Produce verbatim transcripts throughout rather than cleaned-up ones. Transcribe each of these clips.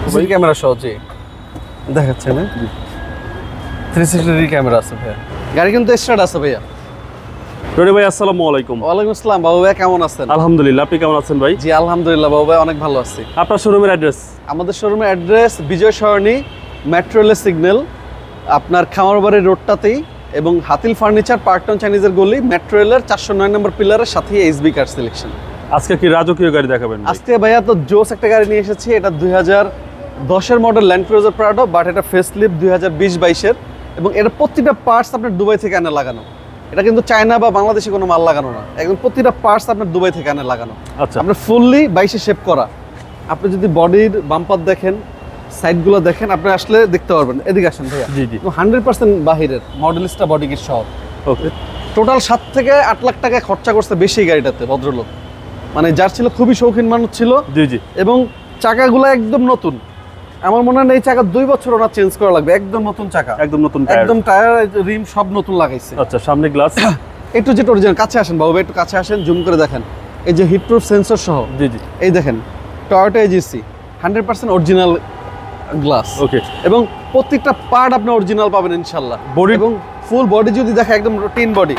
ভাই ক্যামেরা সহ জি দেখাচ্ছে না থ্রি সিক্সটি ডিগ্রি ক্যামেরা আছে ভাইয়া গাড়ি কিন্তু স্টার্ট আছে ভাইয়া রনি ভাই আসসালামু আলাইকুম। ওয়ালাইকুম আসসালাম বাবু ভাই, কেমন আছেন? আলহামদুলিল্লাহ, আপনি কেমন আছেন ভাই? জি আলহামদুলিল্লাহ বাবু ভাই, অনেক ভালো আছি। আপনার শোরুমের অ্যাড্রেস? আমাদের শোরুমের অ্যাড্রেস বিজয় সরণি মেট্রো রেলের সিগন্যাল, আপনার খামারবাড়ির রোডটাতেই, এবং হাতিল ফার্নিচার পার্কটাউন চাইনিজের গলি, মেট্রো রেলের চারশো নয় নম্বর পিলারের সাথেই এইচবি কার সিলেকশন। আজকে কি রাজকীয় গাড়ি দেখাবেন? আজকে ভাইয়া তো জোস একটা গাড়ি নিয়ে এসেছি। এটা দুই হাজার দশের model land cruiser Prado, but এটা ফেস লিফট দুই হাজার বিশ বাইশের, এবং এটা প্রতিটা পার্টস আপনার দুবাই থেকে আনে লাগানো। এটা কিন্তু চায়না বা বাংলাদেশে কোনো মাল লাগানো না, একদম প্রতিটা পার্টস আপনার দুবাই থেকে আনে লাগানো। আচ্ছা, আপনার ফুললি বাইশে শেপ করা। আপনি যদি বডির বাম্পার দেখেন, সাইডগুলো দেখেন, আপনি আসলে দেখতে পারবেন। এদিকে আসেন ভাইয়া। জি জি, হান্ড্রেড পার্সেন্ট বাহিরের মডেলিস্টা বডি কিট সহ। ওকে, টোটাল সাত থেকে আট লাখ টাকা খরচা করছে বেশি গাড়িটাতে ভদ্রলোক, মানে যার ছিল খুবই শৌখিন মানুষ ছিল। জি জি, এবং চাকাগুলো একদম নতুন। আমার মনে হয় এই চাকা দুই বছর ওনার চেঞ্জ করা লাগবে। একদম নতুন চাকা, একদম নতুন টায়ার, একদম টায়ার রিম সব নতুন লাগাইছে। আচ্ছা, সামনে গ্লাস একটু যেটা অরিজিনাল। কাছে আসেন বাবু, একটু কাছে আসেন, জুম করে দেখেন। এই যে হিটপ্রুফ সেন্সর সহ, জি জি, এই দেখেন Toyota AGC hundred percent original glass. Okay, এবং প্রত্যেকটা পার্ট আপনি অরিজিনাল পাবেন ইনশাল্লাহ। বডি এবং ফুল বডি যদি দেখে একদম টিন বডি,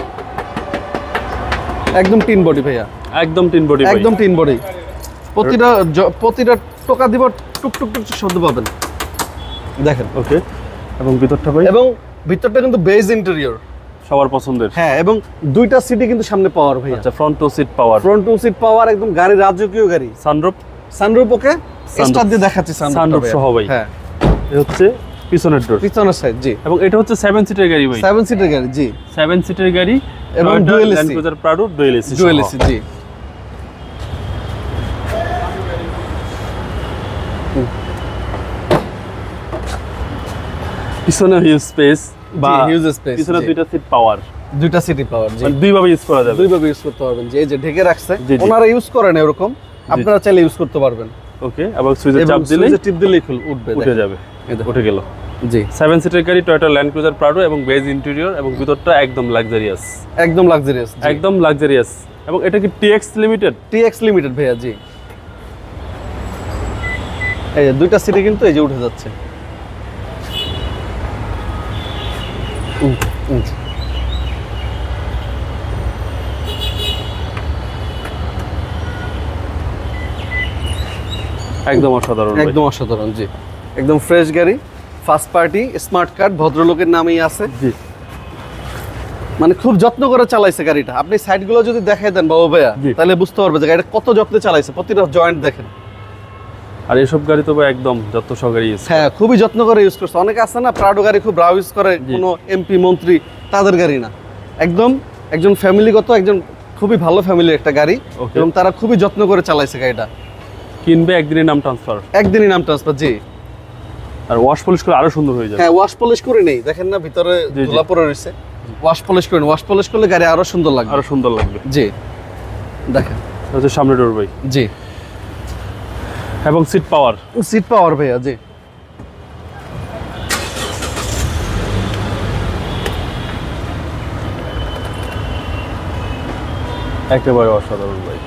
একদম টিন বডি ভাইয়া, একদম টিন বডি, একদম টিন বডি। প্রতিটা জ- প্রতিটা টোকা দিব টুক টুক টুক শব্দ পাবেন, দেখেন। ওকে, এবং ভিতরটা ভাই? এবং ভিতরটা কিন্তু বেজ ইন্টেরিয়র, সবার পছন্দের। হ্যাঁ। এবং দুইটা সিটই কিন্তু সামনে পাওয়ার ভাইয়া। আচ্ছা, front two seat power, front two seat power, একদম গাড়ি রাজকীয় গাড়ি। সানরুফ, সানরুফ ওকে স্টার্ট দিয়ে দেখাচ্ছি। সানরুফ সহ ভাই। হ্যাঁ, এই হচ্ছে পিছনের ডোর, পিছনের সাইড জি। এবং এটা হচ্ছে সেভেন সিটের গাড়ি ভাই। সেভেন সিটের গাড়ি জি, সেভেন সিটের গাড়ি, এবং Toyota dual Land AC, Cruiser Prado dual AC, dual AC জি। পিছনে হিউজ স্পেস বা হিউজ স্পেস, পিছনে দুইটা সিট পাওয়ার, দুইটা সিটি পাওয়ার জি। মানে দুই ভাবে ইউজ করা যাবে, দুইভাবে ইউজ করতে পারবেন। যে এই যে ঢেকে রাখছে, জি, জি। ওনারা ইউজ করেন এরকম, আপনারা চাইলে ইউজ করতে পারবেন। ওকে, এবং সুইচে এবং চাপ দিলেই সুইচে টিপ দিলেই খুল উঠবে, উঠে দেখেন। যাবে, এই দেখো। উঠে গেল। জি, সেভেন সিটের গাড়ি টয়োটা ল্যান্ড ক্রুজার প্রাডো, এবং বেজ ইন্টেরিয়র, এবং ভিতরটা একদম লাক্সারিয়াস, একদম লাক্সারিয়াস, একদম লাক্সারিয়াস। এবং এটা কি টিএক্স লিমিটেড? টিএক্স লিমিটেড ভাইয়া জি। এই যে দুইটা সিটি কিন্তু এই যে উঠে যাচ্ছে। উম, উম। একদম অসাধারণ, একদম অসাধারণ জি। একদম ফ্রেশ গাড়ি, ফার্স্ট পার্টি, স্মার্ট কার্ড, ভদ্রলোকের নামেই আছে জি। মানে খুব যত্ন করে চালাইছে গাড়িটা। আপনি সাইডগুলো যদি দেখাই দেন বাবু ভাইয়া, জি। তাহলে বুঝতে পারবে যে গাড়িটা কত যত্নে চালাইছে। প্রতিটা জয়েন্ট দেখেন। আর এইসব গাড়ি তো ভাই একদম যত সহকারে ইউজ। হ্যাঁ, খুবই যত্ন করে ইউজ করছে। অনেকে আছে না প্রাডো গাড়ি খুব রাও ইউজ করে, জি। কোনো এমপি মন্ত্রী, তাদের গাড়ি না। একদম একজন ফ্যামিলিগত, একজন খুবই ভালো ফ্যামিলির একটা গাড়ি, Okay. এবং তারা খুবই যত্ন করে চালাইছে গাড়িটা। কিনবে একদিনের নাম ট্রান্সফার, একদিনই নাম ট্রান্সফার জি। আর ওয়াশ পলিশ করে আরো সুন্দর হয়ে যাবে। হ্যাঁ, ওয়াশ পলিশ করে নেই, দেখেন না ভিতরে জি, জি। ধুলা পড়ে রয়েছে। ওয়াশ পলিশ করে, ওয়াশ পলিশ করলে গাড়ি আরো সুন্দর লাগবে। আরো সুন্দর লাগবে, জি দেখেন। এটা হচ্ছে সামনে ডোর ভাই, জি, এবং সিট পাওয়ার। সিট পাওয়ার ভাইয়া জি। একেবারে অসাধারণ ভাই,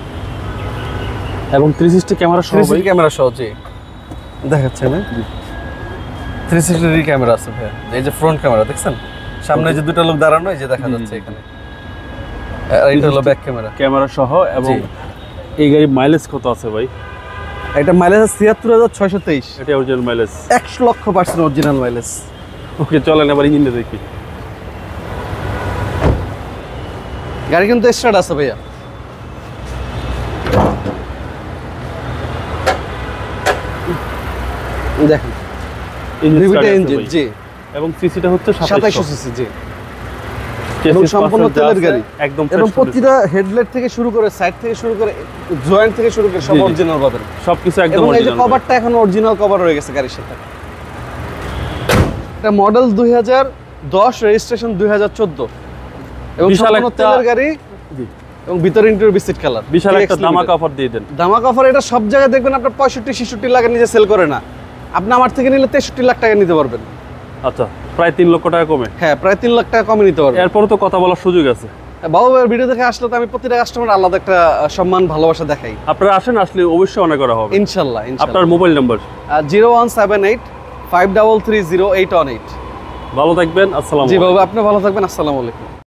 এবং থ্রি সিক্সটি ক্যামেরা সহ ভাই। ক্যামেরা সহ জি দেখাচ্ছে না, থ্রি সিক্সটি ডিগ্রি ক্যামেরা আছে ভাইয়া। এই যে ফ্রন্ট ক্যামেরা দেখছেন, সামনে যে দুটো লোক দাঁড়ানো, এই যে দেখা জি, যাচ্ছে জি। এখানে। আর এটা হলো ব্যাক ক্যামেরা। ক্যামেরা সহ, এবং জি। এই গাড়ির মাইলেজ কত আছে ভাই? এটা মাইলেজ ছিয়াত্তর হাজার ছয়শো তেইশ, এটা অরিজিনাল মাইলেজ, একশো লক্ষ পার্সেন্ট অরিজিনাল মাইলেজ। ওকে, চলেন এবার ইঞ্জিনটা দেখি। গাড়ি কিন্তু স্টার্ট আছে ভাইয়া। দেখেন ইঞ্জিন রিভিটা start আছে ইঞ্জিন ভাই। জি, এবং সিসিটা হচ্ছে সাতাইশশো সাতাইশশো সিসি জি। Chassis এবং সম্পূর্ণ percent তেলের আছে, গাড়ি। একদম এবং fresh প্রতিটা হেডলাইট থেকে শুরু করে, সাইড থেকে শুরু করে, জয়েন্ট থেকে শুরু করে সব জি, জি। অরিজিনাল পাবেন। সবকিছু একদম এবং এই যে অরিজিনাল। কভারটা এখন অরিজিনাল কভার রয়ে গেছে গাড়ির সাথে। এটা মডেল দুই হাজার দশ, রেজিস্ট্রেশন দুই হাজার চোদ্দ, এবং বিশাল সম্পূর্ণ একটা- তেলের গাড়ি। জি, এবং ভিতরে ইন্টেরিয়র বিস্কিট কালার, বিশাল একটা ধামাকা অফার দিয়ে দেন। ধামাকা অফার। এটা সব জায়গায় দেখবেন আপনার পঁয়ষট্টি ছেষট্টি লাখ নিজে সেল করে না, আপনি আমার থেকে নিলে তেষট্টি লাখ টাকা নিতে পারবেন। আচ্ছা, প্রায় তিন লক্ষ টাকা কমে। হ্যাঁ, প্রায় তিন লাখ টাকা কমে নিতে পারবেন। এরপরও তো কথা বলার সুযোগ আছে। বাবু ভাইয়ের ভিডিও দেখে আসলে তো আমি প্রতিটা কাস্টমার আলাদা একটা আহ, সম্মান ভালোবাসা দেখাই। আপনারা আসেন, আসলে অবশ্যই অনেক করা হবে। ইনশাল্লাহ আপনার ইনশাল্লাহ। Mobile number. Zero one seven eight five double three zero eight one eight. ভালো থাকবেন, আসসালামু জি আলাইকুম। বাবু, আপনি ভালো থাকবেন, আসসালামু আলাইকুম।